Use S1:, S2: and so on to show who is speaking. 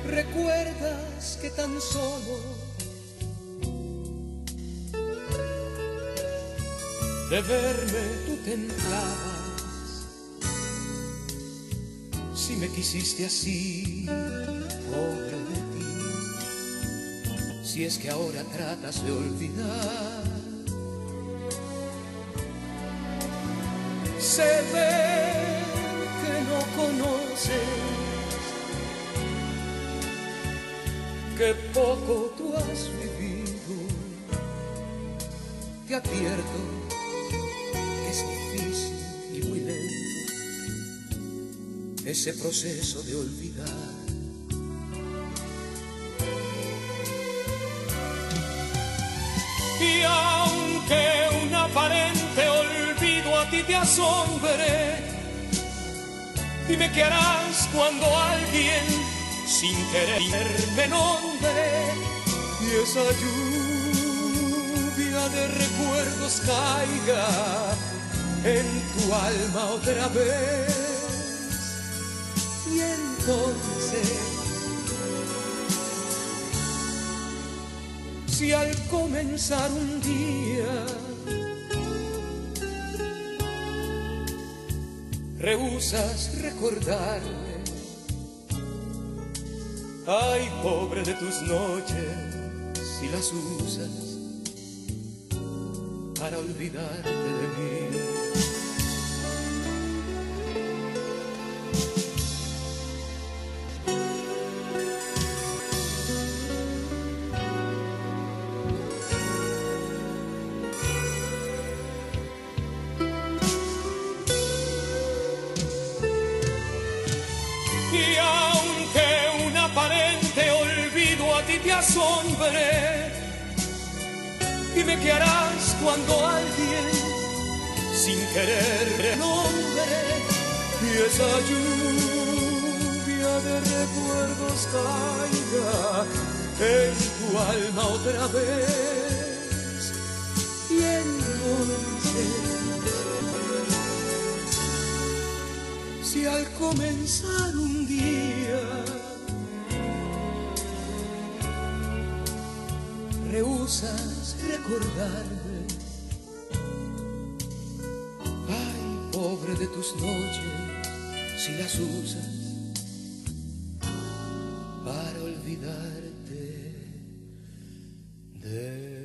S1: recuerdas que tan solo de verme tú temblabas. Si me quisiste así, pobre de ti, si es que ahora tratas de olvidar. Se ve que no conoces, que poco tú has vivido. Te advierto que es difícil y muy lento ese proceso de olvidar. Y aunque un aparente olvido a ti te asombre, dime qué harás cuando alguien sin querer me nombre y esa lluvia de recuerdos caiga en tu alma otra vez. Y entonces, si al comenzar un día rehusas recordarme, ay, pobre de tus noches, si las usas para olvidarte de mí. Y aunque un aparente olvido a ti te asombre, dime qué harás cuando alguien sin querer te nombre y esa lluvia de recuerdos caiga en tu alma otra vez. Y entonces, si al comenzar un día rehusas recordarme, ay, pobre de tus noches, si las usas para olvidarte de